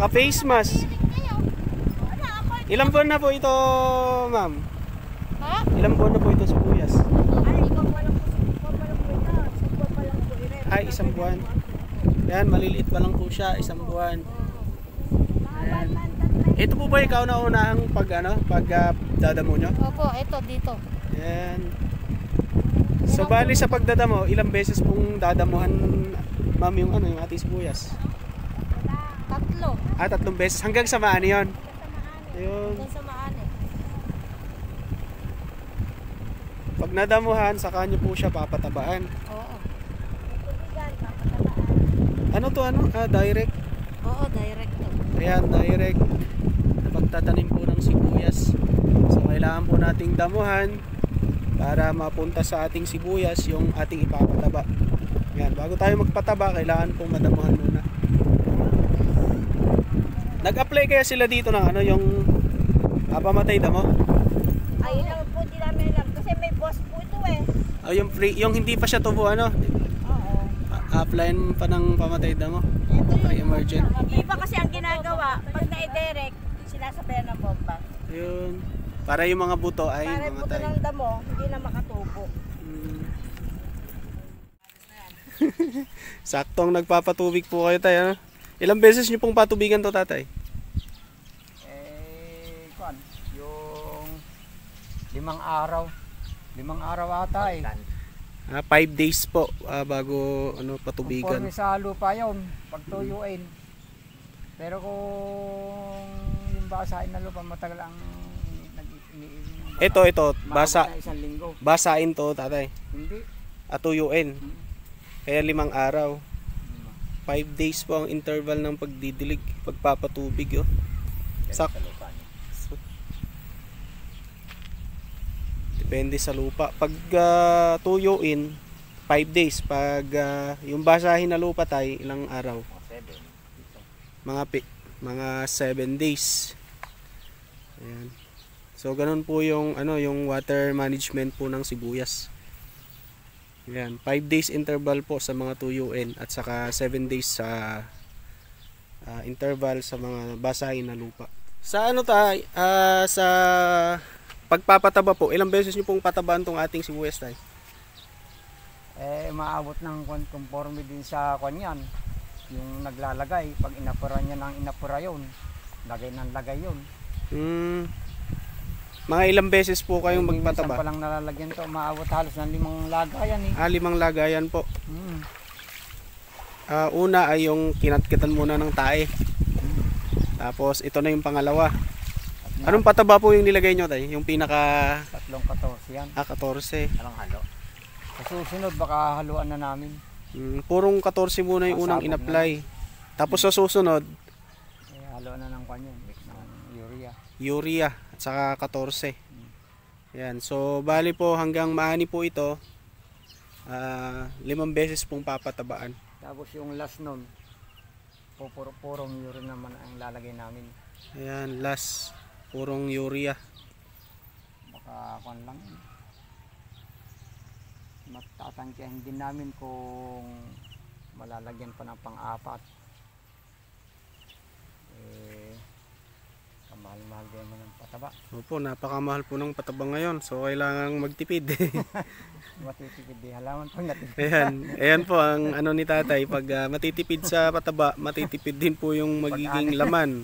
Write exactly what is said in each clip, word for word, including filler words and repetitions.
Naka-face mask. Ilang buwan na po ito, ma'am? Ha? Ilang buwan na po ito sibuyas? Ay, ikaw pa lang po. Ikaw pa lang po ito. Isang buwan pa lang po. Ay, isang buwan. Yan, maliliit pa lang po siya, isang buwan. Ayan. Ito po ba ikaw na unahang pag ano, pag uh, dadamo nyo? Opo, ito dito. Yan. So bali sa pagdadamo, ilang beses pong dadamuhan, ma'am, yung ano, yung ating sibuyas? Tatlo. Ah, tatlong beses. Hanggang sa maani yun? Ayun. Hanggang sa maani. Pag nadamuhan, saka nyo po siya papatabaan. Oo. Ano to, ano? Ah, direct. Oo, direct to. Ayan, direct. Pagtatanim po ng sibuyas. So kailangan po nating damuhan para mapunta sa ating sibuyas yung ating ipapataba. Ayan, bago tayo magpataba, kailangan pong madamuhan muna. Nag-apply kaya sila dito ng ano, yung ah, pamatay damo? Ay, yun po, di namin alam. Kasi may boss po ito eh. Oh, yung free, yung hindi pa siya tubo, ano? Oo. Applyan pa ng pamatay damo. Ito Pre-emergent. Iba kasi ang ginagawa, pag na-direct, sinasabayan ng bomba. Ayun. Para yung mga buto ay Para yung buto mamatay. ng damo, hindi na makatubo. Hmm. Saktong nagpapatubig po kayo tayo. Ano? Ilang beses nyo pong patubigan to, tatay? Eh, kwan, yung limang araw. Limang araw ata eh. Ah, five days po ah, bago ano patubigan. Conforme sa lupa yun, pagtuyuin. Pero kung yung basahin na lupa, matagal ang nag-iniin. Ito, ito, basa, na isang linggo. basain to, tatay. Hindi. At tuyuin. Kaya limang araw. Five days po ang interval ng pagdidilig, pagpapatubig. Oh. Sak Depende sa lupa. Pag uh, tuyuin, five days. Pag uh, yung basahin na lupa tayo, ilang araw? Mga pi mga seven days. Ayan. So ganun po yung ano, yung water management po ng sibuyas. Ayan, five days interval po sa mga tuyuin at saka seven days sa uh, interval sa mga basahin na lupa. Sa ano tayo, uh, sa pagpapataba po, ilang beses nyo pong patabaan tong ating sibuyas tayo? Eh, maabot ng conforme din sa kanyan. Yung naglalagay, pag inapura niya ng inapura yun, lagay ng lagay yun. Hmm. Mga ilang beses po kayong eh, magpataba? Minsan pa lang nalalagyan to, maabot halos ng limang lagayan eh. Ah, limang lagayan po. Hmm. Uh, una ay yung kinatkitan muna ng tae. Tapos ito na yung pangalawa. Anong pataba po yung nilagay nyo tayo? Yung pinaka... Tatlong katorse yan. Ah, fourteen. Anong halo? Sa susunod baka haluan na namin. Hmm, purong fourteen muna yung unang Pasabog in-apply. Tapos sa susunod, Eh, haluan na ng kanyan, mix ng urea. urea at saka fourteen. Yan. So bali po hanggang maani po ito, uh, limang beses pong papatabaan. Tapos yung last nun, pupuro-purong urea naman ang lalagay namin. Ayan, last purong urea. Baka kwan lang. Matatangkihan din namin kung malalagyan pa ng pang-apat. Eh, kamahal-mahal din mo ng pataba. Opo, napakamahal po ng pataba ngayon. So kailangang magtipid. Matitipid di halaman pag natipid. Ayan, ayan po ang ano ni tatay. Pag uh, matitipid sa pataba, matitipid din po yung magiging laman.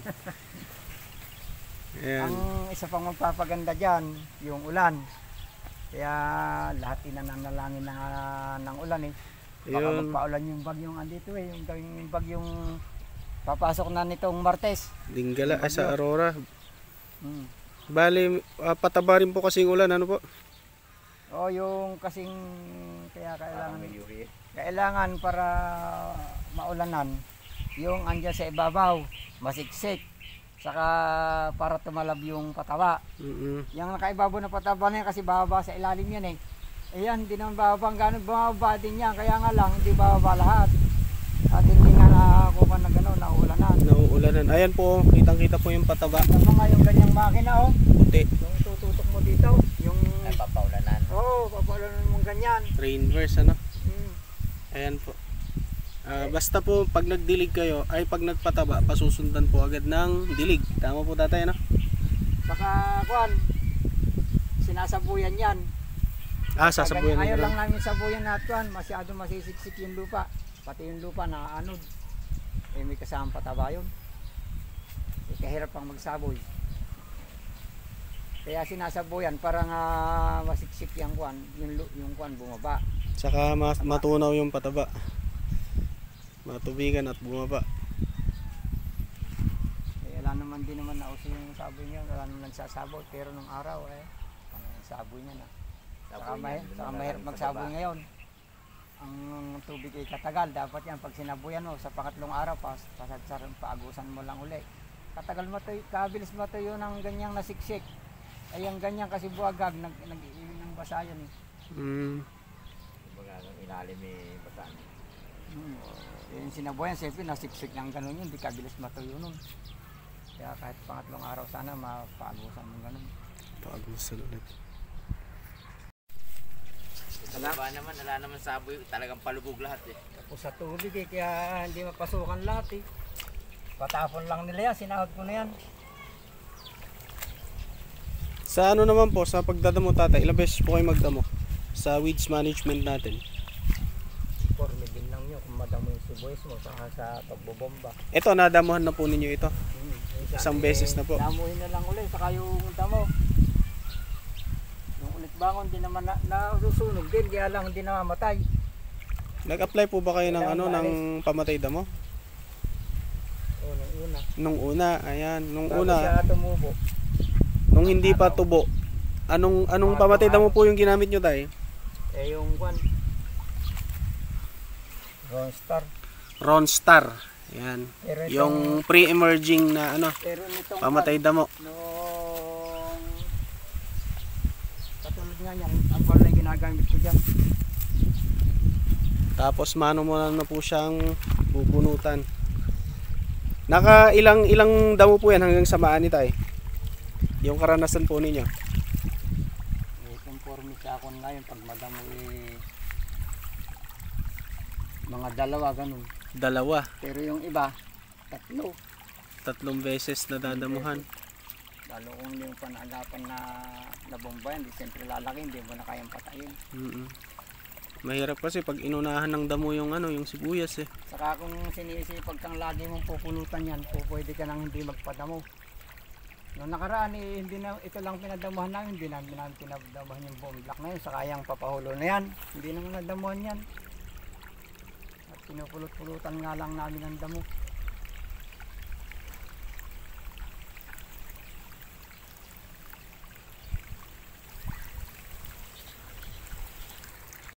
Ayan. Ang isa pang magpapaganda dyan, yung ulan. Kaya lahat inananalangin ng, uh, ng ulan eh. Baka Ayun. magpaulan yung bagyong andito eh. Yung gawing bagyong papasok na nitong Martes. Dinggala ah, sa Aurora. Hmm. Bali, uh, pataba rin po kasing ulan. Ano po? O yung kasing kaya kailangan, kailangan para maulanan yung andyan sa ibabaw, masiksik. Saka para tumalab yung pataba. Mm-mm. Yung nakaibabaw na pataba na yan kasi bababa sa ilalim yan eh. Ayan, hindi naman bababa ang gano'n, bababa din yan. Kaya nga lang, hindi bababa lahat. At hindi nga nakakuha na gano'n, nauulanan. Nauulanan. Ayan po, kitang-kita po yung pataba. Tapos nga yung ganyang makina oh. Puti. Yung tututok mo dito, yung... Ay, papaulanan. Oo, oh, papaulanan mong ganyan. Rainverse, ano? Hmm. Ayan po. Ah, basta po pag nagdilig kayo, ay pag nagpataba, pasusundan po agad ng dilig. Tama po tatay, ano? Saka kuan, sinasabuyan yan. Ah, sasabuyan Ayaw nyo lang lang. namin sabuyan na kuan, masyado masisiksik yung lupa. Pati yung lupa na anod. Eh may kasamang pataba yun. Eh, kahirap pang magsaboy. Kaya sinasabuyan para nga masiksik yung kuan, yung, lu- yung kuan bumaba. Saka mas matunaw yung pataba. Matubigan at bumaba. Eh, wala naman din naman nauso yung saboy niya, wala naman nagsasaboy. Pero nung araw eh, ang saboy niya na. Saka, may, saka mahirap magsaboy ngayon. Ang tubig ay katagal, dapat yan pag sinabuyan mo sa pangatlong araw, pas, pasagsaran, paagusan mo lang uli. Katagal matuyo, kabilis matuyo ng ganyang nasiksik. Ay ang ganyan kasi buwagag, nag, nag-iiwin ng basa yan eh. Mm. Kumbaga, ang ilalim eh, bataan. Hmm. Yung sinabuyan, siyempre nasiksik ng ganun yun, di kabilis matuyo nun. Kaya kahit pangatlong araw sana mapaagusan mo ganun. Paagusan ulit. Sa baba naman, wala naman saboy, talagang palubog lahat eh. Tapos sa tubig eh, kaya hindi mapasukan lahat eh. Patapon lang nila yan, sinahod ko na yan. Sa ano naman po, sa pagdadamo tatay, ilang beses po kayo magdamo? Sa weeds management natin. Porme din lang yun, kung madamo yung sibuyas mo, saka sa pagbobomba. Ito, nadamuhan na po ninyo ito. Hmm. Isang beses na po. Damuhin na lang ulit, saka yung damo. Yung ulit bangon, di naman na, nasusunog din, kaya lang hindi namamatay. Nag-apply po ba kayo ng ano, ng pamatay damo? O, nung una. Nung una, ayan, nung Bago una, siya tumubo. nung hindi pa tubo. Anong anong pamatay damo po yung ginamit nyo tay? Eh yung kwan. Ronstar. Ronstar. Ayan. Pero itong- Yung pre-emerging na ano, Pero nitong pamatay damo. kwan, nung katulad nga yan, ang pala yung ginagamit ko dyan. Tapos mano mo na po siyang bubunutan. Naka ilang ilang damo po yan hanggang sa maani tay? Yung karanasan po ninyo. Eh, conforme sa ako ngayon, pag madamo eh, mga dalawa ganun. Dalawa, Pero yung iba, tatlo. tatlong beses na dadamuhan. Lalo kung yung panagapan na nabomba yan, di siyempre lalaki, hindi mo na kayang patayin. Mm. Mahirap kasi pag inunahan ng damo yung ano, yung sibuyas eh. Saka kung sinisipag kang lagi mong pupulutan yan, po pwede ka nang hindi magpadamo. Noong nakaraan, eh, hindi na, ito lang pinadamuhan namin, hindi namin namin pinadamuhan yung buong block na yun, saka yung papahulo na yan, hindi naman nadamuhan yan. At pinupulot-pulutan nga lang namin ang damo.